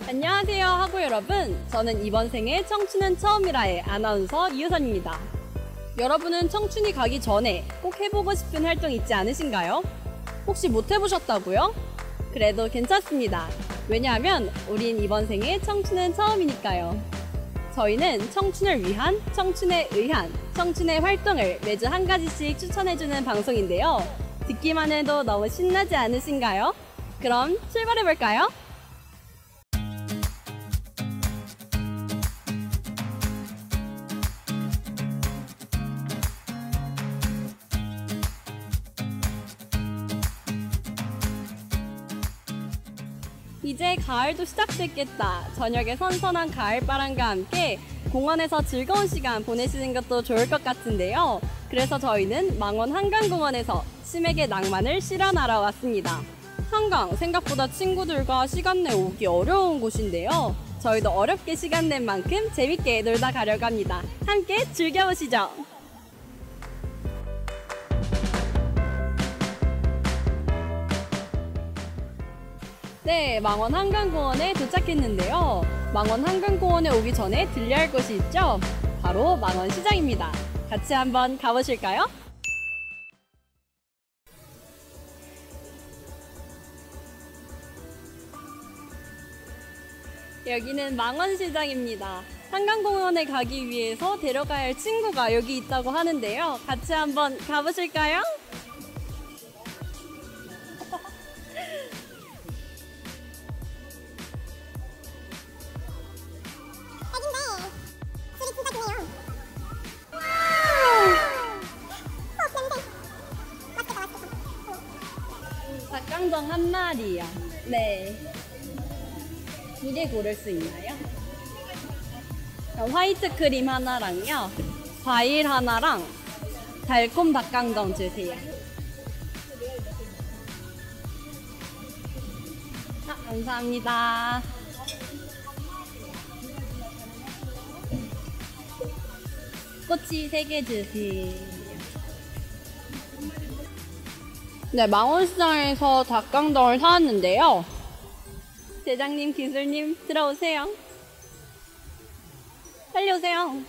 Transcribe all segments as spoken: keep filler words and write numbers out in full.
안녕하세요 하고 여러분, 저는 이번 생에 청춘은 처음이라의 아나운서 이유선입니다. 여러분은 청춘이 가기 전에 꼭 해보고 싶은 활동 있지 않으신가요? 혹시 못 해보셨다고요? 그래도 괜찮습니다. 왜냐하면 우린 이번 생에 청춘은 처음이니까요. 저희는 청춘을 위한, 청춘에 의한, 청춘의 활동을 매주 한 가지씩 추천해주는 방송인데요. 듣기만 해도 너무 신나지 않으신가요? 그럼 출발해볼까요? 이제 가을도 시작됐겠다. 저녁에 선선한 가을바람과 함께 공원에서 즐거운 시간 보내시는 것도 좋을 것 같은데요. 그래서 저희는 망원 한강공원에서 심에게 낭만을 실현하러 왔습니다. 한강, 생각보다 친구들과 시간 내 오기 어려운 곳인데요. 저희도 어렵게 시간 낸 만큼 재밌게 놀다 가려고 합니다. 함께 즐겨보시죠. 네, 망원 한강공원에 도착했는데요. 망원 한강공원에 오기 전에 들려야 할 곳이 있죠? 바로 망원시장입니다. 같이 한번 가보실까요? 여기는 망원시장입니다. 한강공원에 가기 위해서 데려가야 할 친구가 여기 있다고 하는데요. 같이 한번 가보실까요? 닭강정 한 마리요. 네. 두 개 고를 수 있나요? 화이트 크림 하나랑요. 과일 하나랑 달콤 닭강정 주세요. 아, 감사합니다. 꼬치 세 개 주세요. 네, 망원시장에서 닭강정을 사왔는데요. 대장님, 기술님, 들어오세요. 빨리 오세요.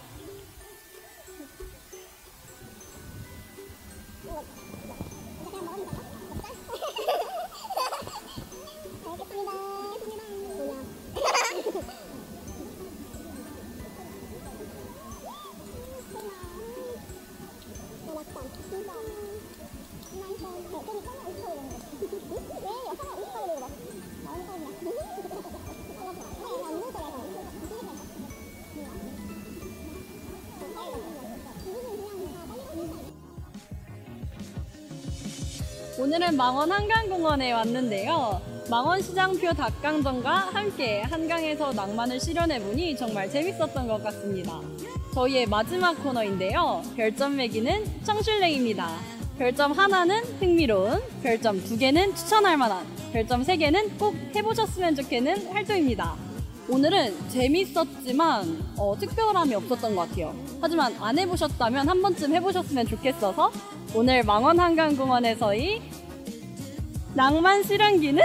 오늘은 망원 한강공원에 왔는데요. 망원시장표 닭강정과 함께 한강에서 낭만을 실현해보니 정말 재밌었던 것 같습니다. 저희의 마지막 코너인데요. 별점 매기는 청슐랭입니다. 별점 하나는 흥미로운, 별점 두 개는 추천할 만한, 별점 세 개는 꼭 해보셨으면 좋겠는 활동입니다. 오늘은 재밌었지만 어, 특별함이 없었던 것 같아요. 하지만 안 해보셨다면 한 번쯤 해보셨으면 좋겠어서 오늘 망원 한강공원에서의 낭만 실현기는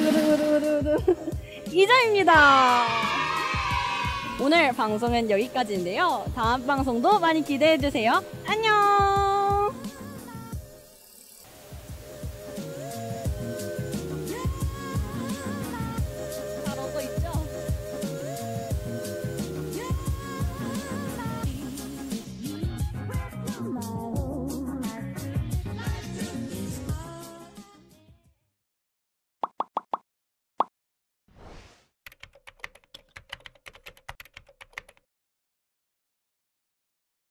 이점입니다. 오늘 방송은 여기까지인데요. 다음 방송도 많이 기대해주세요. 안녕!